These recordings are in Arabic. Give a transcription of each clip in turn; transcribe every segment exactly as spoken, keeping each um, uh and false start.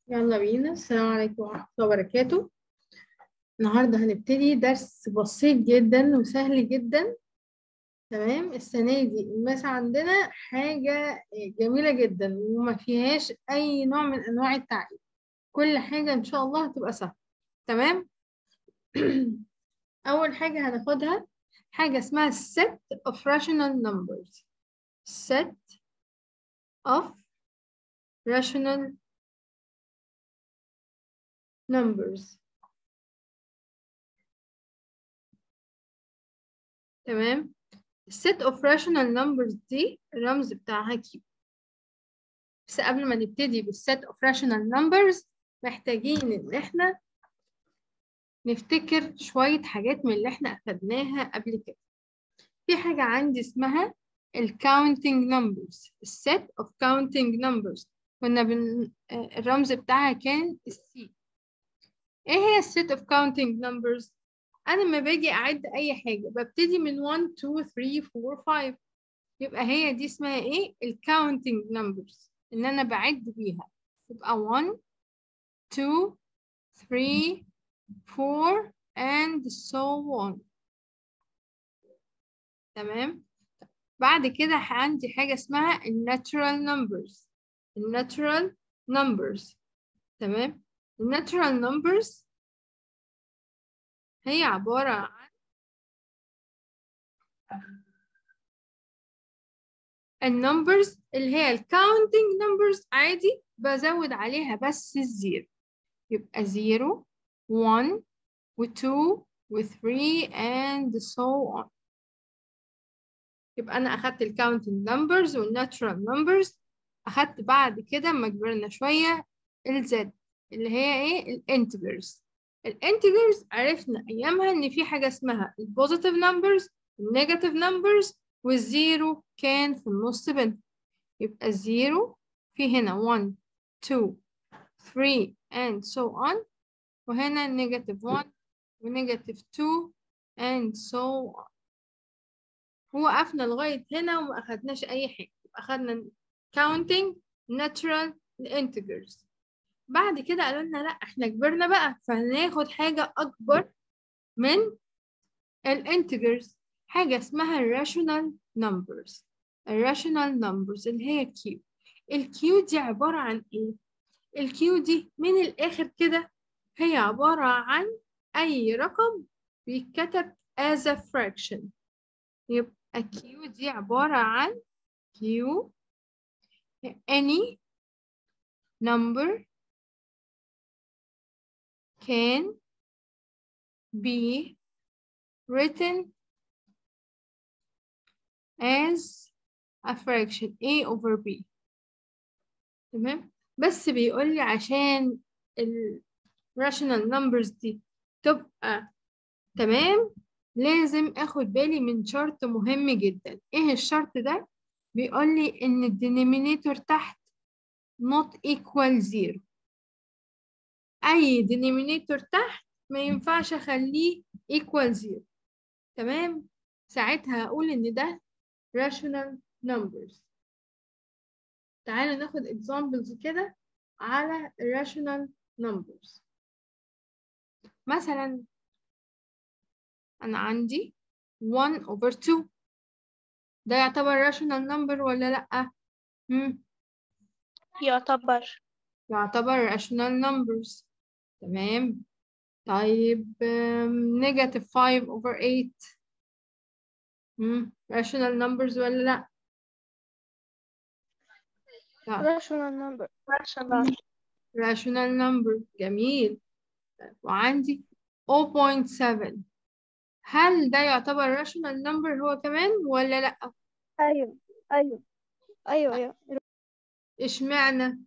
يلا بينا. السلام عليكم ورحمة الله وبركاته. النهاردة هنبتدي درس بسيط جدا وسهل جدا. تمام. السنة دي الماس عندنا حاجة جميلة جدا وما فيهاش أي نوع من أنواع التعقيد. كل حاجة إن شاء الله هتبقى سهلة. تمام. أول حاجة هناخدها حاجة اسمها set of rational numbers. set of rational numbers. تمام. set of rational numbers دي الرمز بتاعها كيو. بس قبل ما نبتدي بالset of rational numbers محتاجين ان احنا نفتكر شوية حاجات من اللي احنا اخدناها قبل كده. في حاجة عندي اسمها ال counting numbers. set of counting numbers كنا بن... الرمز بتاعها كان السي. ايه هي الset of counting numbers؟ انا لما باجي اعد اي حاجة ببتدي من واحد اتنين تلاتة اربعة خمسة، يبقى هي دي اسمها ايه؟ ال counting numbers ان انا بعد بيها. يبقى واحد اتنين تلاتة أربعة and so on. تمام. بعد كده عندي حاجة اسمها ال natural numbers. ال natural numbers. تمام. ال natural numbers هي عبارة عن النمبرز اللي هي ال counting numbers عادي بزود عليها بس الزيرو. يبقى زيرو واحد و اتنين و تلاتة and so on. يبقى أنا أخدت ال counting numbers وال natural numbers. أخدت بعد كده أما كبرنا شوية ال Z اللي هي إيه؟ ال integers. ال integers عرفنا أيامها إن في حاجة اسمها ال positive numbers ال negative numbers والزيرو كان في النص بينهم. يبقى الزيرو في هنا واحد اتنين تلاتة and so on، وهنا negative واحد ونيجاتيف اتنين and so on. وقفنا لغاية هنا وما أخدناش أي حاجة. أخدنا counting natural integers. بعد كده قالوا لنا لأ إحنا كبرنا بقى فهناخد حاجة أكبر من الانتجرز، حاجة اسمها rational numbers. الراشونال numbers اللي هي Q. الكيو دي عبارة عن إيه؟ الكيو دي من الآخر كده هي عبارة عن أي رقم بيتكتب as a fraction. يبقى Q دي عبارة عن Q any number can be written as a fraction A over B. تمام. بس بيقول لي عشان ال rational numbers دي تبقى تمام لازم اخد بالي من شرط مهم جدا. ايه الشرط ده؟ بيقول لي ان الدينومينيتور تحت not equal zero. اي denominator تحت ما ينفعش اخليه equal zero. تمام. ساعتها هقول ان ده rational numbers. تعالوا ناخد examples كده على rational numbers. مثلا انا عندي one over two، ده يعتبر rational number ولا لأ؟ هم؟ يعتبر يعتبر rational numbers. تمام. طيب um, negative five over eight، هم؟ rational numbers ولا لأ؟ لا. rational number rational rational number. جميل. وعندي zero point seven، هل ده يعتبر rational number هو كمان ولا لأ؟ أيوة أيوة أيوة أيوة اشمعنى؟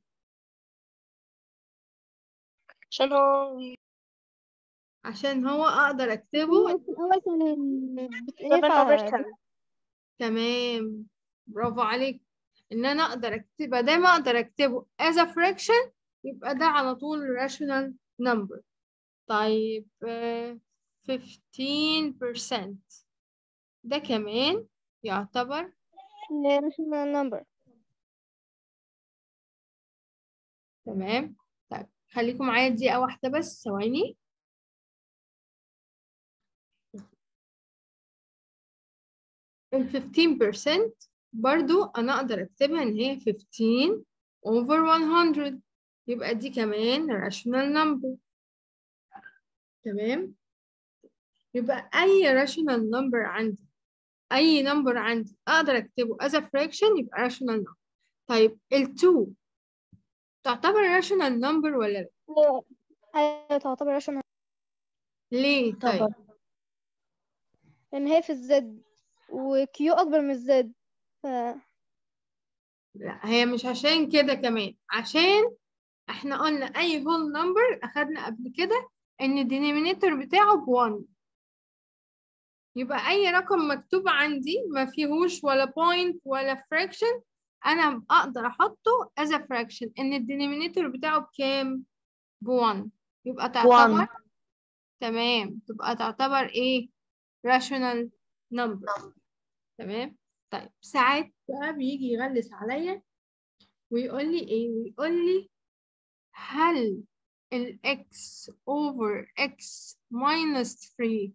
عشان هو عشان هو أقدر أكتبه. في الأول كان seven over ينفع. ten. تمام. برافو عليك. إن أنا أقدر أكتبه ده ما أقدر أكتبه as a fraction يبقى ده على طول rational number. طيب uh, fifteen percent ده كمان يعتبر rational number. تمام. طيب خليكم معايا دقيقة واحدة بس، ثواني. ال fifteen percent برضو أنا أقدر أكتبها إن هي fifteen over one hundred، يبقى دي كمان rational number. تمام؟ يبقى أي rational number عندي، أي number عندي أقدر أكتبه as a fraction يبقى rational number. طيب ال two تعتبر rational number ولا لأ؟ أيوة تعتبر عشان ليه طيب؟ تعتبر لأن هي في الزد وكيو أكبر من الزد. ف لا، هي مش عشان كده، كمان عشان احنا قلنا أي whole number أخدنا قبل كده إن ال denominator بتاعه ب one. يبقى أي رقم مكتوب عندي ما فيهوش ولا point ولا fraction أنا أقدر أحطه as a fraction إن ال denominator بتاعه بكام؟ ب one. يبقى تعتبر one. تمام، تبقى تعتبر إيه؟ rational number. تمام؟ طيب ساعات بقى بيجي يغلس عليا ويقول لي إيه؟ ويقول لي هل ال x over x minus three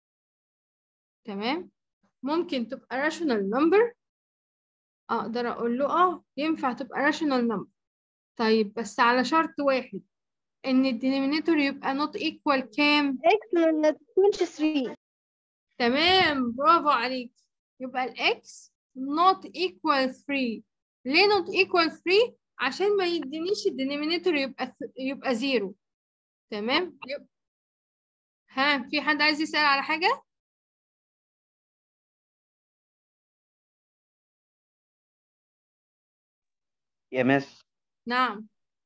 تمام ممكن تبقى rational number؟ اقدر اقول له اه ينفع تبقى rational number. طيب بس على شرط واحد، ان الدينومينيتور يبقى not equal كام؟ x ما تكونش three. تمام، برافو عليك. يبقى ال x not equal three. ليه not equal three؟ عشان ما يدينيش الدينومينيتور يبقى يبقى زيرو. تمام. يبقى ها، في حد عايز يسأل على حاجة؟ يا مس، نعم.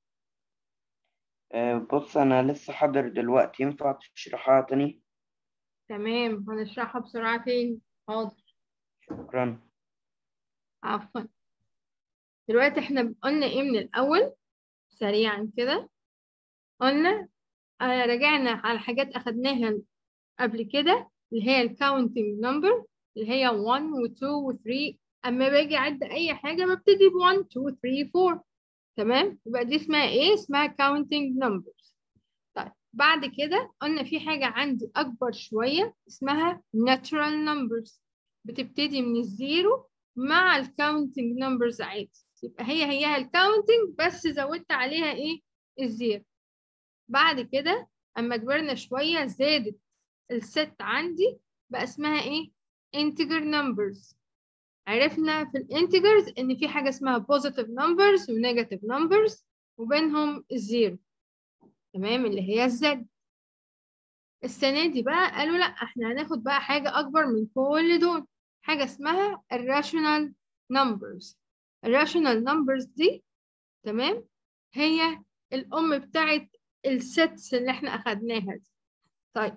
آه، بص أنا لسه حاضر دلوقتي، ينفع تشرحها تاني؟ تمام، هنشرحها بسرعة تاني. حاضر. شكرا. عفوا. دلوقتي احنا قلنا ايه من الأول سريعا كده؟ قلنا آه رجعنا على حاجات أخدناها قبل كده اللي هي الكاونتنج نمبر اللي هي one و two و three. أما باجي أعد أي حاجة ببتدي ب one two three four. تمام؟ يبقى دي اسمها إيه؟ اسمها counting numbers. طيب بعد كده قلنا في حاجة عندي أكبر شوية اسمها natural numbers، بتبتدي من الزيرو مع الكاونتنج نمبرز عادي. يبقى هي هيها الكاونتنج بس زودت عليها إيه؟ الزيرو. بعد كده أما كبرنا شوية زادت الست عندي بقى اسمها إيه؟ integer numbers. عرفنا في الانتجرز إن في حاجة اسمها positive numbers و negative numbers وبينهم الزيرو. تمام، اللي هي الزد. السنة دي بقى قالوا لأ، احنا هناخد بقى حاجة أكبر من كل دول، حاجة اسمها الراشونال numbers. الراشونال numbers دي تمام هي الأم بتاعت السيتس اللي احنا أخدناها دي. طيب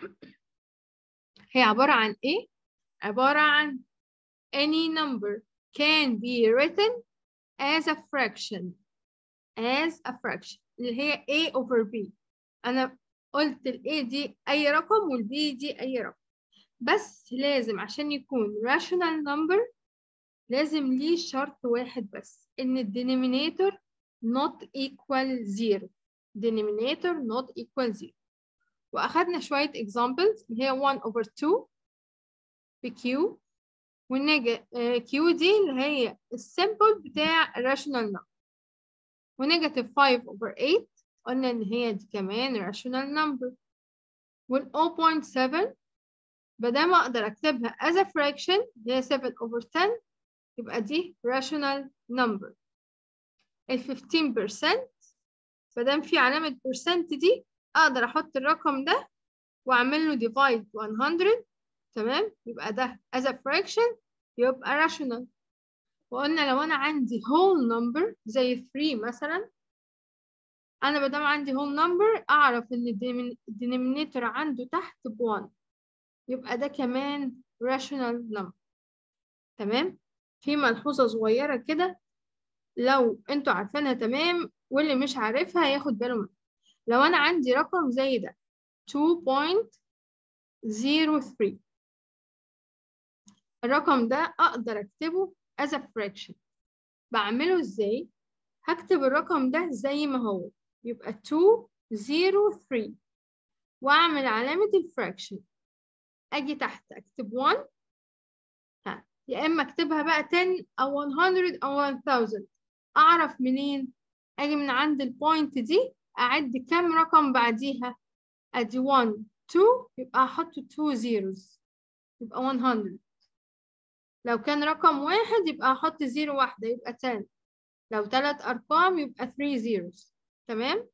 هي عبارة عن إيه؟ عبارة عن any number can be written as a fraction as a fraction اللي هي A over B. أنا قلت ال A دي أي رقم وال B دي أي رقم، بس لازم عشان يكون rational number لازم ليه شرط واحد بس، إن ال denominator not equal zero. denominator not equal zero. وأخدنا شوية examples اللي هي one over two بQ، والنيجا Q دي اللي هي السيمبل بتاع rational number، ونيجاتيف five over eight قلنا إن هي دي كمان rational number، وال zero point seven بدل أقدر أكتبها as a fraction اللي هي seven over ten يبقى دي rational number. ال fifteen percent بدل في علامة percent دي أقدر أحط الرقم ده وأعمل له divide one hundred. تمام، يبقى ده as a fraction يبقى rational. وقلنا لو أنا عندي whole number زي three مثلا، أنا بدل عندي whole number أعرف إن الدينومينيتور عنده تحت ب one، يبقى ده كمان rational number. تمام، في ملحوظة صغيرة كده لو انتوا عارفينها تمام، واللي مش عارفها ياخد باله منها. لو أنا عندي رقم زي ده two point zero three، الرقم ده أقدر أكتبه as a fraction. بعمله إزاي؟ هكتب الرقم ده زي ما هو يبقى اتنين صفر تلاتة واعمل علامة الفراكشن. اجي تحت اكتب واحد، ها يا اما اكتبها بقى عشرة او مية او ألف. اعرف منين؟ اجي من عند البوينت دي اعد كام رقم بعديها. ادي واحد اتنين يبقى احط اتنين زيروز يبقى مية. لو كان رقم واحد يبقى احط زيرو واحدة يبقى عشرة. لو ثلاث ارقام يبقى تلاتة زيروز. تمام.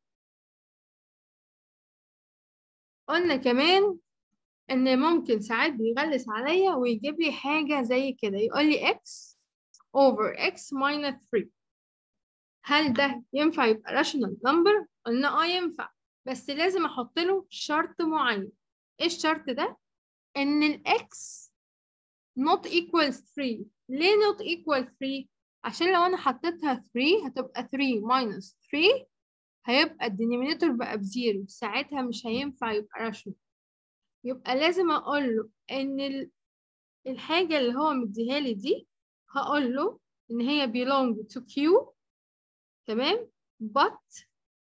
قلنا كمان ان ممكن ساعات بيغلس عليا ويجيب لي حاجة زي كده، يقول لي x over x minus تلاتة. هل ده ينفع يبقى rational number؟ قلنا اه ينفع، بس لازم احط له شرط معين. ايه الشرط ده؟ ان ال x not equal تلاتة. ليه not equal تلاتة؟ عشان لو انا حطيتها تلاتة هتبقى تلاتة minus تلاتة، هيبقى الدينومينيتور بقى بزيرو، ساعتها مش هينفع يبقى rational. يبقى لازم اقول له ان الحاجة اللي هو مديها لي دي هقول له ان هي belong to Q. تمام. but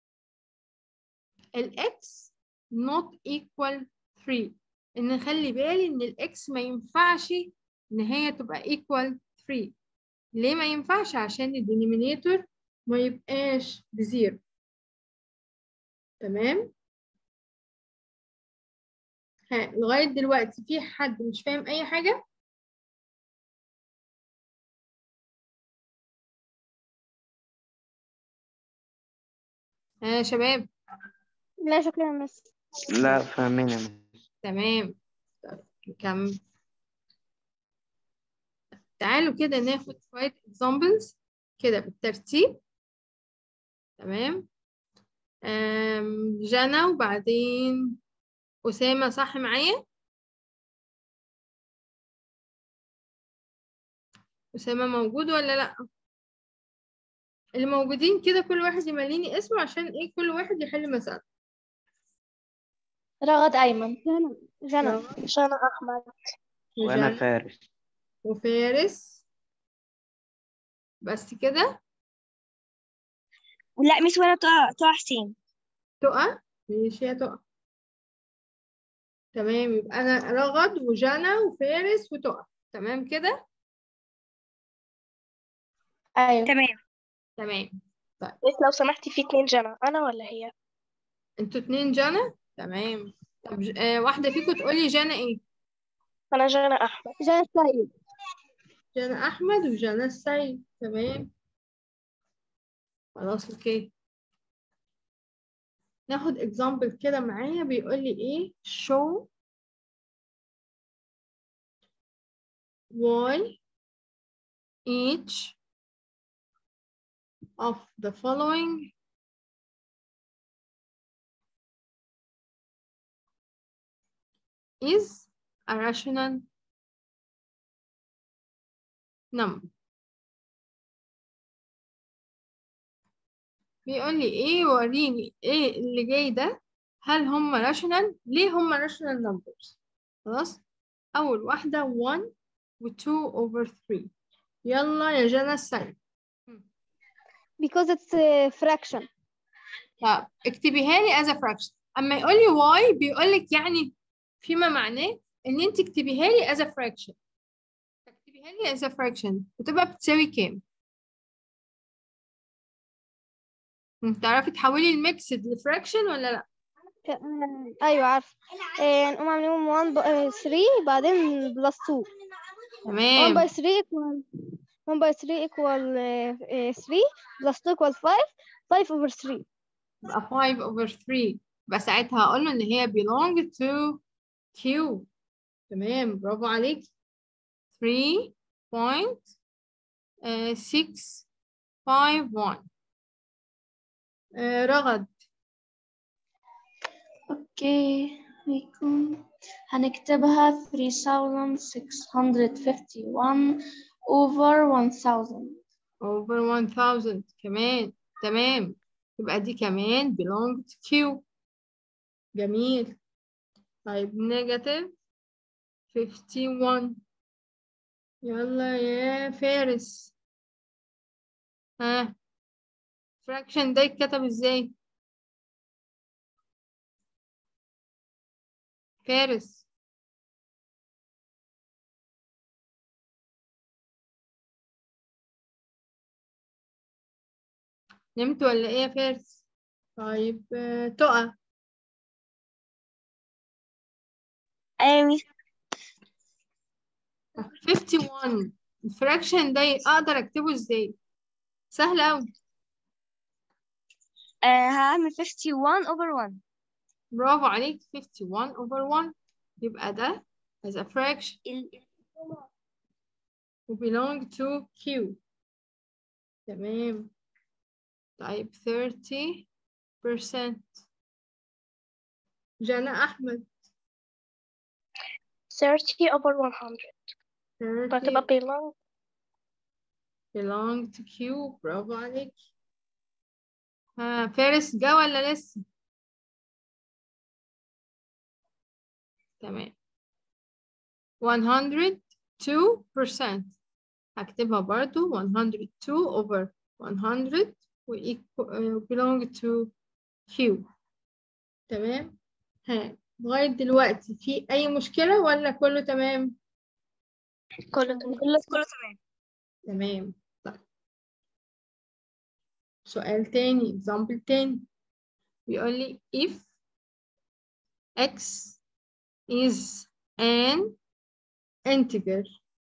ال x not equal تلاتة. ان خلي بالي ان ال x ما ينفعش ان هي تبقى equal تلاتة. ليه ما ينفعش؟ عشان الدينومينيتور ما يبقاش بزيرو. تمام. ها لغاية دلوقتي في حد مش فاهم اي حاجة؟ ها يا شباب؟ لا شكرا يا مس. لا فاهمين يا مس. تمام. طيب نكمل. تعالوا كده ناخد شوية examples كده بالترتيب. تمام. أم جنى وبعدين أسامة، صح معايا؟ أسامة موجود ولا لأ؟ اللي موجودين كده كل واحد يمليني اسمه عشان إيه كل واحد يحل مسألة. رغد أيمن. جنى جنى رغد جنى أحمد. وأنا وجنى فارس. وفارس. بس كده؟ لا مش ولا طه طه حسين. تقى؟ ماشي يا تقى. تمام، يبقى أنا رغد وجنى وفارس وتقى. تمام كده؟ أيوة تمام. تمام. طيب بس لو سمحتي في اتنين جنى، أنا ولا هي؟ انتوا اتنين جنى؟ تمام. طب ج- آه واحدة فيكم تقولي جنى ايه؟ أنا جنى أحمد. جنى السيد. جنى أحمد وجنى السيد. تمام. خلاص اوكي. ناخد example كده معايا بيقول لي ايه show why each of the following is a rational number. بيقول لي ايه، وريني ايه اللي جاي ده، هل هم rational؟ ليه هم rational numbers؟ خلاص. اول واحدة one و two over three. يلا يا جنى السيد. because it's a fraction. طب اكتبيها لي as a fraction. اما يقول لي why بيقول لك يعني فيما معناه ان انت اكتبيها لي as a fraction. اكتبيها لي as a fraction وتبقى بتساوي كام؟ تعرفي تحولي الميكسد لفراكشن ولا لا؟ آه، ايوه عارفه. آه، نقوم عاملين واحد باي ثلاثة بعدين بلس اتنين. واحد تمام. باي ثلاثة equal واحد باي ثلاثة equal ثلاثة بلس اتنين equal خمسة. خمسة over ثلاثة. يبقى five over three. يبقى ساعتها هقول له ان هي belong to Q. تمام، برافو عليك. three point six five one. رغد. اوكي هيكون هنكتبها three thousand six hundred fifty-one over one thousand. over one thousand كمان. تمام، يبقى دي كمان belong to Q. جميل. طيب negative fifty-one. يلا يا فارس. ها fraction ده يتكتب ازاي؟ فارس. نمت ولا ايه يا فارس؟ طيب آه، تقى. أيوة. خمسة وخمسين الفراكشن ده اقدر اكتبه ازاي؟ سهل اوي. آه هعمل خمسة وخمسين over واحد. برافو عليك. خمسة وخمسين over واحد يبقى ده as a fraction و belong to Q. تمام. طيب thirty percent. جنى أحمد. thirty over one hundred. فتبقى thirty belong. belong to Q. برافو عليك. ها فارس جا ولا لسه؟ تمام. one hundred two percent هكتبها برضو one hundred two over one hundred و belong to Q. تمام. ها لغاية دلوقتي في أي مشكلة ولا كله تمام؟ كله تمام. كله كله تمام. تمام. طيب. سؤال تاني example تاني بيقول لي if x is an integer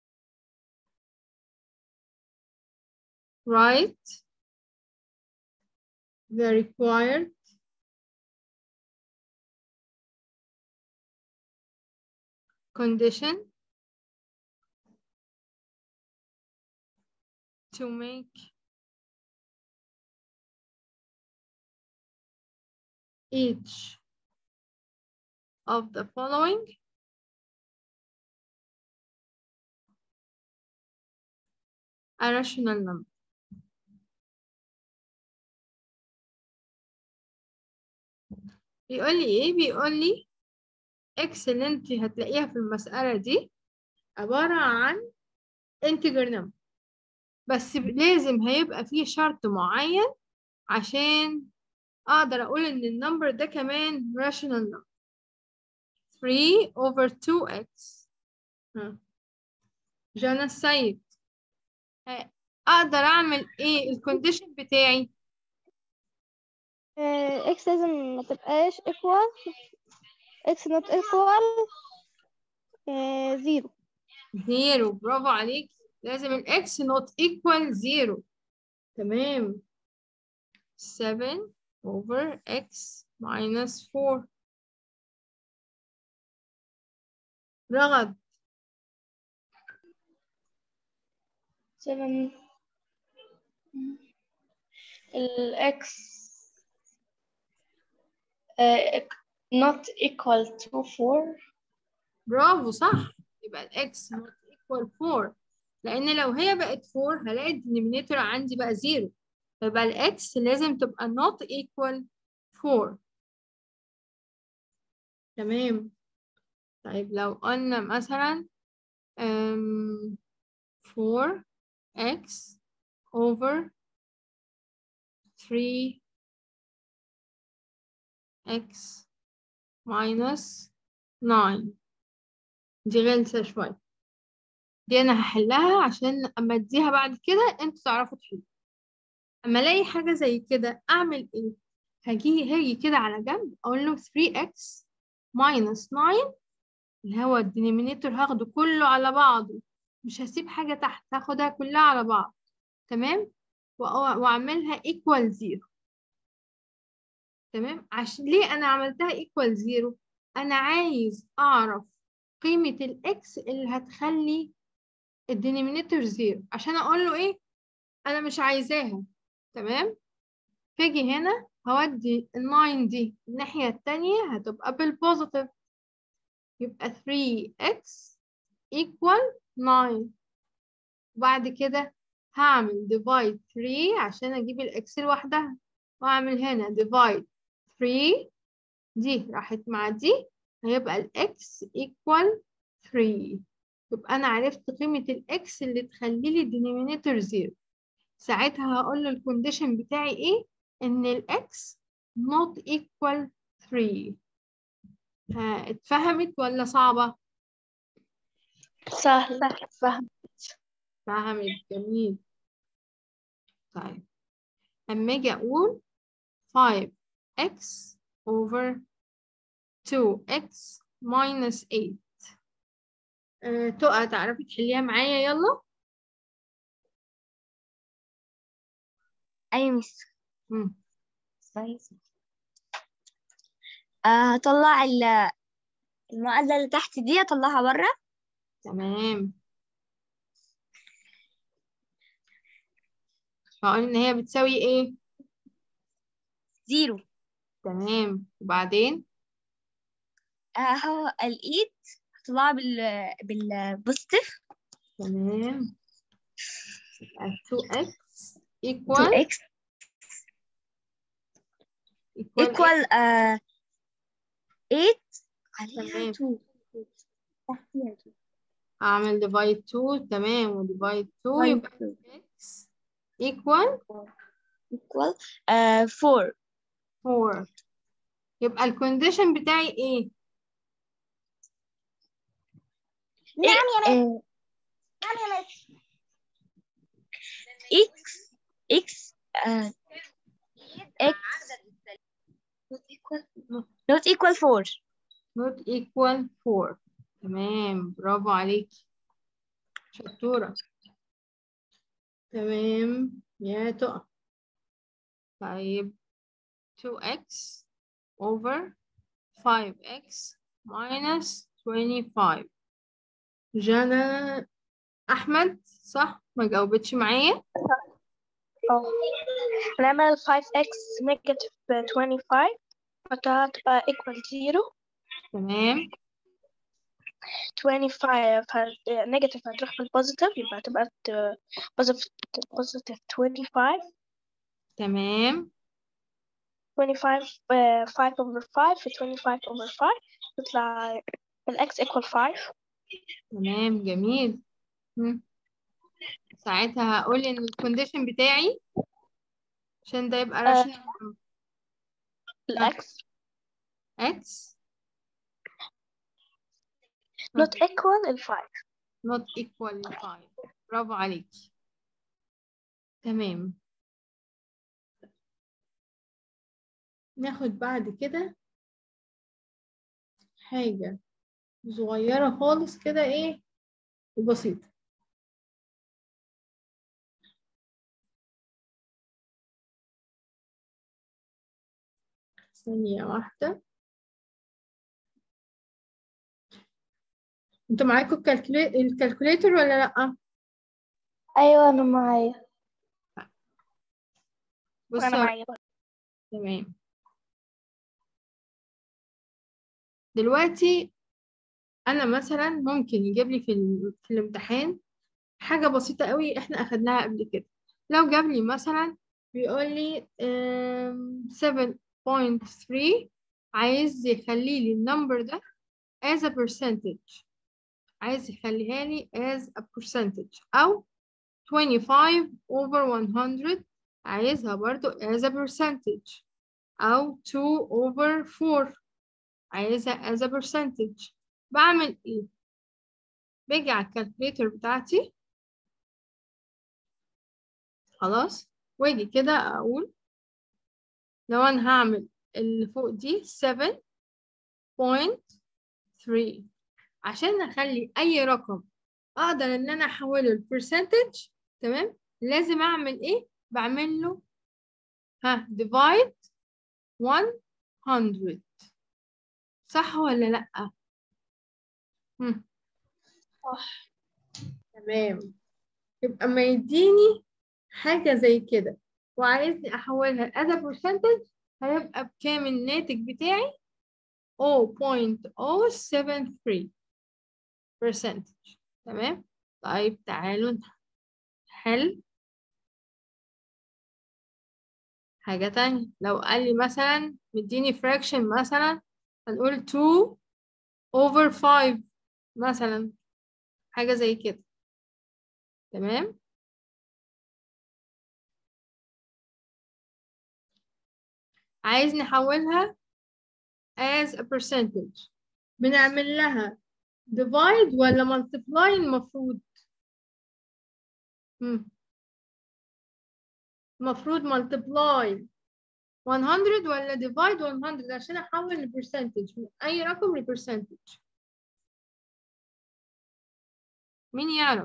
write the required condition to make each of the following a rational number. بيقول لي ايه؟ بيقول لي x اللي انت هتلاقيها في المسألة دي عبارة عن integer number، بس لازم هيبقى فيه شرط معين عشان اقدر اقول ان النمبر ده كمان rational number. three over two x. ها. جانا السيد اقدر اعمل ايه الكونديشن بتاعي؟ اكس لازم ما تبقاش equal اكس not equal زيرو. زيرو. برافو عليك. لازم الاكس not equal زيرو. تمام. seven over x minus four. رغد. seven ال x uh, not equal to four. برافو صح. يبقى الاكس not equal four، لان لو هي بقت four هلاقي الدينومينيتور عندي بقى زيرو، فيبقى الاكس لازم تبقى not equal four. تمام. طيب لو قلنا مثلا um, four x over three x minus nine. دي غلسة شوية، دي أنا هحلها عشان أما أديها بعد كده أنتوا تعرفوا تحلوا. أما ألاقي حاجة زي كده أعمل إيه؟ هاجي هاجي كده على جنب أقول له three x minus nine، اللي هو الدينومينيتور هاخده كله على بعضه، مش هسيب حاجة تحت، هاخدها كلها على بعض. تمام. وأعملها equal zero. تمام. عشان ليه أنا عملتها equal zero؟ أنا عايز أعرف قيمة الإكس اللي هتخلي الدينومينيتور زيرو عشان أقول له إيه؟ أنا مش عايزاها. تمام. فاجي هنا هودي الناين دي الناحية التانية هتبقى بالبوزيتيف، يبقى three x equal nine. وبعد كده هعمل divide three عشان أجيب الإكس لوحدها، وأعمل هنا divide three، دي راحت مع دي هيبقى الإكس equal three. يبقى أنا عرفت قيمة الإكس اللي تخلي لي الدينومينيتور زيرو. ساعتها هقول له الكونديشن بتاعي إيه؟ إن الإكس not equal three. ها اتفهمت ولا صعبة؟ سهل فهم. فهمت، جميل. طيب أما أجي أقول five x over two x minus eight. أه تقى تعرفي تحليها معايا؟ يلا. أي مس. مم. آه، هطلع ال- المعادلة اللي تحت دي أطلعها برا. تمام. فقلنا إن هي بتساوي إيه؟ زيرو. تمام. وبعدين آه، هو الإيد هطلعها بال بالبوزيتيف. تمام. يبقى two x تو equal إكس equal إيه؟ equal آه eight عليها تمام. two. تحتيها two. أعمل divide two. تمام. و divide two Divide يبقى two. x equal equal آه four. four. يبقى الكونديشن بتاعي إيه؟ نعم يا مس. نعم يا مس. x x آه x not equal not equal four. not equal four. تمام، برافو عليكي، شطورة. تمام يا تقى. طيب two x over five x minus twenty-five. جانا أحمد صح؟ ما جاوبتش معايا؟ اه هنعمل five x negative twenty-five فتبقى equal zero. تمام. twenty-five ه- negative هتروح بالبوزيتيف يبقى هتبقى ت- positive positive twenty-five. تمام. twenty-five uh, five over five في twenty-five over five تطلع ال x equal five. تمام، جميل. مم. ساعتها هقول إن الكونديشن بتاعي عشان ده يبقى آه، راشنال ال x x not equal ال five. not equal five. برافو عليكي. تمام. ناخد بعد كده حاجة صغيرة خالص كده، ايه وبسيطة. ثانية واحدة. انتوا معاكم الكالكولي... الكالكوليتر ولا لأ؟ أيوة أنا معايا. وأنا بصوا. معايا. تمام. دلوقتي أنا مثلا ممكن يجيب لي في, ال... في الامتحان حاجة بسيطة قوي احنا أخدناها قبل كده. لو جاب لي مثلا بيقول لي seven point three، عايز يخلي لي النمبر ده as a percentage، عايز يخليها لي as a percentage، أو twenty-five over one hundred عايزها برضو as a percentage، أو two over four عايزها as a percentage. بعمل إيه؟ باجي على الكالكوليتر بتاعتي خلاص، واجي كده أقول لو أنا هعمل اللي فوق دي seven point three، عشان أخلي أي رقم أقدر إن أنا أحوله البرسنتج، تمام، لازم أعمل إيه؟ بعمل له ها divide one hundred. صح ولا لأ؟ هم. صح. تمام. يبقى ما يديني حاجة زي كده وعايزني أحولها as a percentage، هيبقى بكام الناتج بتاعي؟ zero point zero seven three percentage. تمام. طيب تعالوا نحل حاجة تانية. لو قال لي مثلا مديني fraction مثلا هنقول two over five مثلا، حاجة زي كده. تمام. عايز نحولها as a percentage، بنعمل لها divide ولا multiply المفروض؟ مم. المفروض multiply مية ولا divide مية عشان احول لبرسنتج من اي رقم لبرسنتج. مين يعرف؟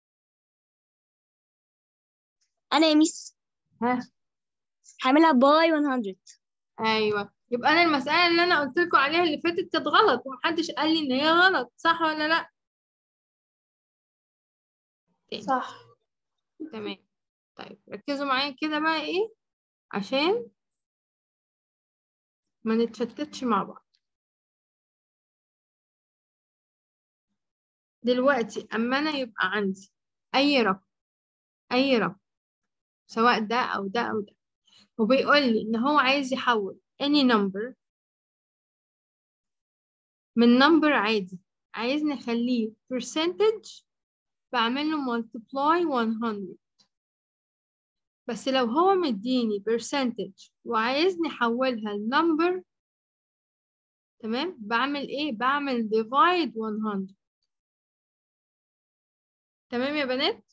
انا يا ميس ها هعملها باي مية. ايوه، يبقى انا المساله اللي انا قلت لكم عليها اللي فاتت كانت غلط ومحدش قال لي ان هي غلط، صح ولا لا؟ صح. تمام. طيب ركزوا معايا كده بقى ايه عشان ما نتشتتش مع بعض. دلوقتي اما انا يبقى عندي اي رقم اي رقم سواء ده او ده او ده، وبيقول لي ان هو عايز يحول any number من number عادي عايز نخليه percentage، بعمل له multiply مية. بس لو هو مديني percentage وعايزني احولها لنمبر، تمام، بعمل ايه؟ بعمل divide مية. تمام يا بنات؟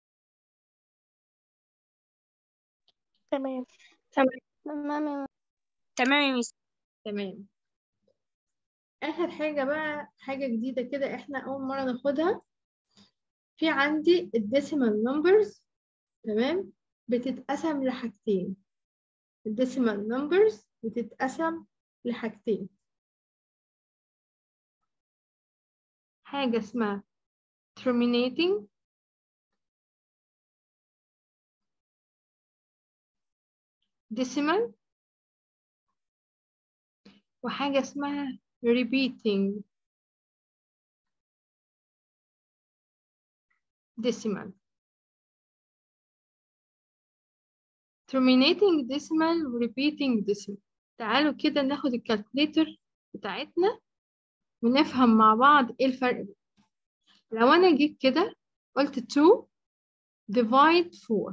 تمام. تمام. تمام يا ميس. تمام. اخر حاجة بقى حاجة جديدة كده احنا اول مرة ناخدها. في عندي الديسيمال نمبرز، تمام، بتتقسم لحاجتين. الديسيمال نمبرز بتتقسم لحاجتين، حاجة اسمها terminating decimal وحاجة اسمها repeating decimal. terminating decimal و repeating decimal. تعالوا كده ناخد الكالكوليتر بتاعتنا ونفهم مع بعض ايه الفرق بينهم. لو انا جيت كده قلت two divide four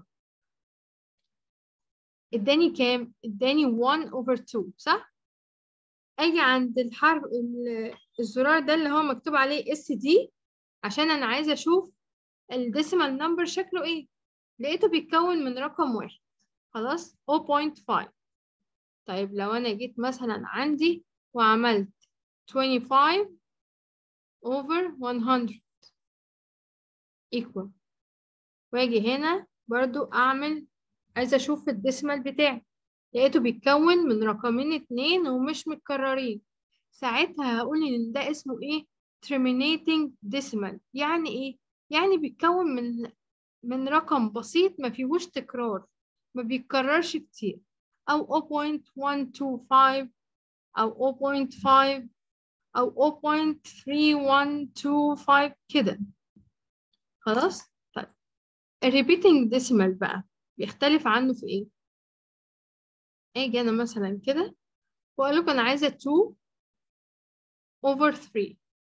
اداني كام؟ اداني one over two، صح؟ اجي عند الحرف الزرار ده اللي هو مكتوب عليه اس دي عشان انا عايزه اشوف الديسيمال نمبر شكله ايه. لقيته بيتكون من رقم واحد، خلاص zero point five. طيب لو انا جيت مثلا عندي وعملت twenty-five over one hundred equal، واجي هنا برضو اعمل عايزه اشوف الديسيمال بتاعي، لقيته بيتكون من رقمين اتنين ومش متكررين. ساعتها هقول ان ده اسمه ايه؟ terminating decimal. يعني ايه؟ يعني بيتكون من من رقم بسيط ما فيهوش تكرار، ما بيتكررش كتير، او zero point one two five او zero point five او zero point three one two five كده. خلاص؟ طيب الريبيتنج ديسيمال بقى بيختلف عنه في ايه؟ اجي انا مثلا كده واقول لكم انا عايزه two over three،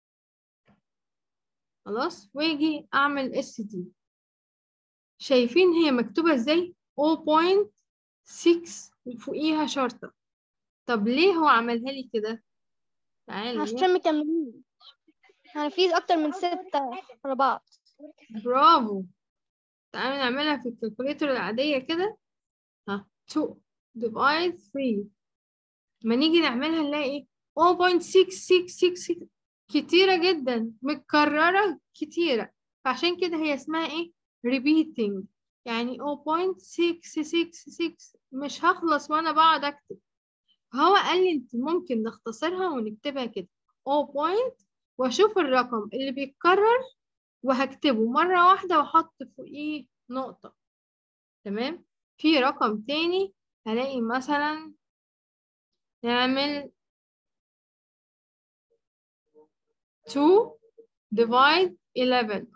خلاص، واجي اعمل اس دي. شايفين هي مكتوبه ازاي؟ zero point six وفوقيها شرطه. طب ليه هو عملها لي كده؟ تعالوا عشان مكملين، يعني في اكتر من ستة ورا بعض. برافو. تعالوا نعملها في الكالكوليتر العاديه كده. ها two divide three، ما نيجي نعملها نلاقي ايه؟ zero point six six six six، كتيرة جدا، متكررة كتيرة، فعشان كده هي اسمها ايه؟ repeating. يعني zero point six six six، مش هخلص وانا بقعد اكتب. هو قال لي انت ممكن نختصرها ونكتبها كده zero point واشوف الرقم اللي بيتكرر وهكتبه مرة واحدة واحط فوقيه نقطة. تمام؟ في رقم تاني هلاقي مثلا نعمل two divide eleven،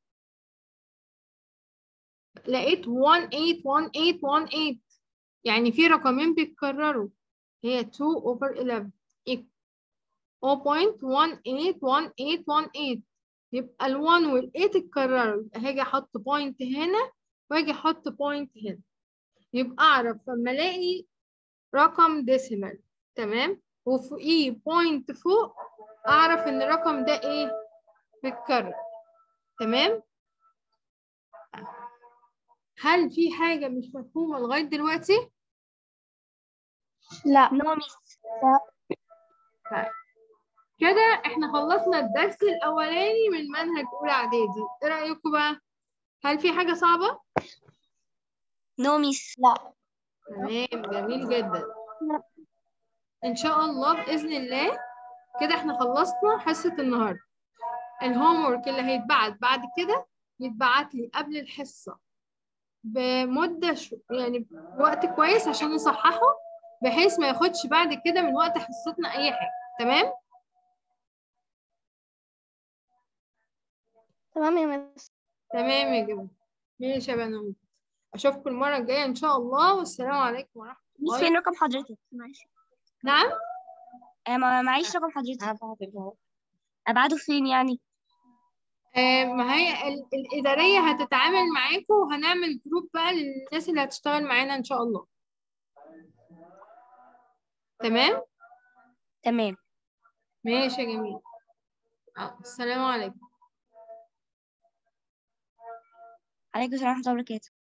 لقيت one eight one eight one eight، يعني في رقمين بيتكرروا، هي two over eleven equal zero point one eight one eight one eight. يبقى ال one وال eight اتكرروا، يبقى هاجي احط بوينت هنا واجي احط بوينت هنا، يبقى اعرف لما الاقي رقم ديسيمال، تمام، وفوقيه بوينت فوق، اعرف ان الرقم ده ايه بيتكرر. تمام. هل في حاجة مش مفهومة لغاية دلوقتي؟ لا. نو ميس. طيب كده احنا خلصنا الدرس الاولاني من منهج اولى اعدادي. ايه رأيكم بقى؟ هل في حاجة صعبة؟ نو ميس. لا. تمام، جميل جدا. ان شاء الله باذن الله كده احنا خلصنا حصة النهارده. الهوم ورك اللي هيتبعت بعد كده يتبعت لي قبل الحصة بمدة شو يعني وقت كويس عشان نصححه، بحيث ما ياخدش بعد كده من وقت حصتنا اي حاجة. تمام؟ تمام يا مس. تمام يا جماعة. ماشي يا بنات، اشوفكم المرة الجاية ان شاء الله، والسلام عليكم ورحمة ميس الله. فين رقم حضرتك؟ معلش. نعم؟ آه ما معيش رقم حضرتك. ابعته فين يعني؟ آه ما هي ال- الإدارية هتتعامل معاكم، وهنعمل جروب بقى للناس اللي هتشتغل معانا ان شاء الله. تمام؟ تمام. ماشي يا جميل. آه، السلام عليكم. عليكم السلام ورحمة الله وبركاته.